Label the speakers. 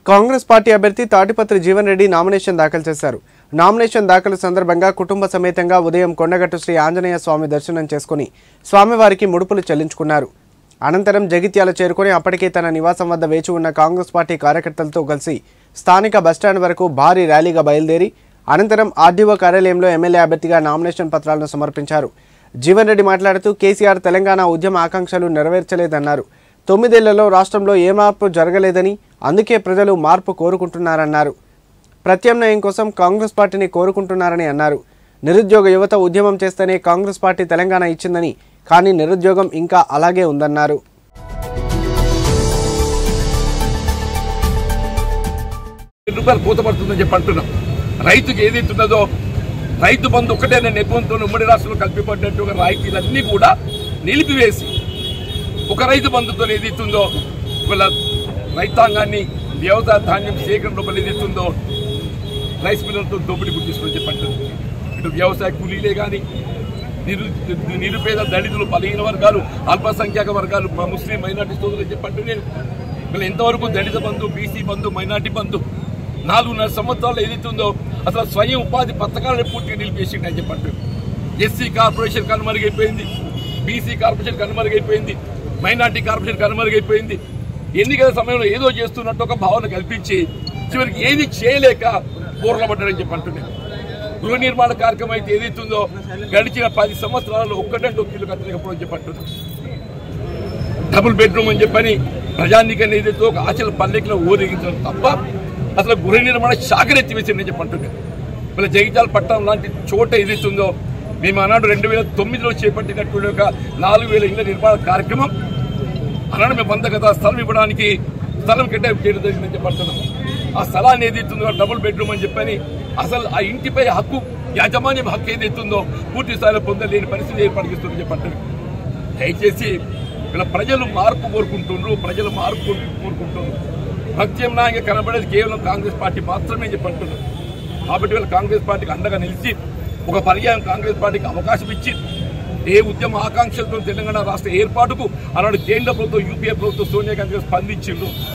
Speaker 1: Congress party అభ్యర్థి Tadipatri Jeevan Reddy nomination దాఖలు చేశారు. నామినేషన్ దాఖలు సందర్భంగా కుటుంబ సమేతంగా ఉదయం కొండగట్టు శ్రీ ఆంజనేయ స్వామి దర్శనం చేసుకుని స్వామివారికి ముడుపులు చెల్లించుకున్నారు. అనంతరం జగిత్యాల చేరుకుని అప్పటికే తన నివాసం వద్ద వేచి ఉన్న కాంగ్రెస్ పార్టీ కార్యకర్తలతో కలిసి స్థానిక బస్టాండ్ వరకు భారీ ర్యాలీగా బయలుదేరి అనంతరం ఆర్డీఓ కార్యాలయంలో ఎమ్మెల్యే అభ్యర్థిగా నామినేషన్ పత్రాలను సమర్పించారు. జీవన్ రెడ్డి మాట్లాడుతూ కేసీఆర్ తెలంగాణ ఉద్యమ ఆకాంక్షలు నెరవేర్చలేదన్నారు. 9 ఏళ్లలో రాష్ట్రంలో ఏ మార్పు జరగలేదని, అందుకే ప్రజలు మార్పు కోరుకుంటున్నారన్నారు. ప్రత్యామ్నాయం కోసం కాంగ్రెస్ పార్టీని కోరుకుంటున్నారని అన్నారు. నిరుద్యోగ యువత ఉద్యమం చేస్తేనే కాంగ్రెస్ పార్టీ తెలంగాణ ఇచ్చిందని, కానీ నిరుద్యోగం ఇంకా అలాగే ఉందన్నారు.
Speaker 2: రూపాయలు పూతపడుతుందని చెప్పి అంటున్నాం. రైతుకి ఏదైతున్నదో రైతు బంధు ఒక్కటే నెపంతో ఉమ్మడి రాష్ట్రంలో కల్పిపడ్డట్టుగా రాయితీలన్నీ కూడా నిలిపివేసి ఒక రైతు బంధుతో ఏదైతుందో వీళ్ళ రైతాంగాన్ని వ్యవసాయ ధాన్యం సేకరణ లోపల ఏదైతుందో రైస్ మిల్లర్తో దోపిడీ గుర్తిస్తుందని చెప్పంటారు. ఇటు వ్యవసాయ కూలీలే కానీ నిరుపేద దళితులు, బలహీన వర్గాలు, అల్పసంఖ్యాక వర్గాలు, ముస్లిం మైనార్టీ సోదరులు చెప్పంటూ నేను వీళ్ళు ఎంతవరకు దళిత బంధు, బీసీ బంధు, మైనార్టీ బంధు 4.5 సంవత్సరాలు ఏదైతుందో అసలు స్వయం ఉపాధి పథకాలను పూర్తిగా నిలిపేసింది అని చెప్పంటారు. ఎస్సీ కార్పొరేషన్ కనుమరుగైపోయింది, బీసీ కార్పొరేషన్ కనుమరుగైపోయింది, మైనార్టీ కార్పొరేషన్ కనుమరుగైపోయింది. ఎన్నికల సమయంలో ఏదో చేస్తున్నట్టు ఒక భావన కల్పించి చివరికి ఏది చేయలేక బోర్లపడ్డారని చెప్పి అంటున్నాను. గృహ నిర్మాణ కార్యక్రమం అయితే ఏదైతుందో గడిచిన 10 సంవత్సరాలలో ఒక్కటంటే ఒక ఇల్లు కట్టలేకపోవడం చెప్పంటున్నాను. డబుల్ బెడ్రూమ్ అని చెప్పని ప్రజానీకాన్ని ఏదైతే ఒక ఆచరణ పల్లెకిలో ఊరేగించడం తప్ప అసలు గృహ నిర్మాణ శాఖనెత్తి వేసిందని చెప్పి అంటున్నాను. వీళ్ళ జగిత్యాల పట్టణం లాంటి చోట ఏదైతుందో మేము ఆనాడు 2009లో చేపట్టినటువంటి ఒక 4000 ఇళ్ల నిర్మాణ కార్యక్రమం ఆనాడు మేము 100 గజాల స్థలం ఇవ్వడానికి స్థలం కేటాయింపు చేయడం జరిగిందని చెప్పంటున్నాం. ఆ స్థలాన్ని ఏదైతుందో డబుల్ బెడ్రూమ్ అని చెప్పని అసలు ఆ ఇంటిపై హక్కు, యాజమాన్యం హక్కు ఏదైతుందో పూర్తి స్థాయిలో పొందలేని పరిస్థితి ఏర్పడిస్తుందని చెప్పంటున్నారు. దయచేసి వీళ్ళ ప్రజలు మార్పు కోరుకుంటున్నారు, ప్రజలు మార్పు కోరుకుంటున్నారు. ప్రత్యామ్నాయంగా కనబడేది కేవలం కాంగ్రెస్ పార్టీ మాత్రమే చెప్పంటున్నారు. కాబట్టి వీళ్ళ కాంగ్రెస్ పార్టీకి అండగా నిలిచి ఒక పర్యాయం కాంగ్రెస్ పార్టీకి అవకాశం ఇచ్చి ఏ ఉద్యమ ఆకాంక్షలతో తెలంగాణ రాష్ట్ర ఏర్పాటుకు ఆనాడు కేంద్ర ప్రభుత్వం, యూపీఏ ప్రభుత్వం, సోనియా గాంధీ స్పందించిండ్రు.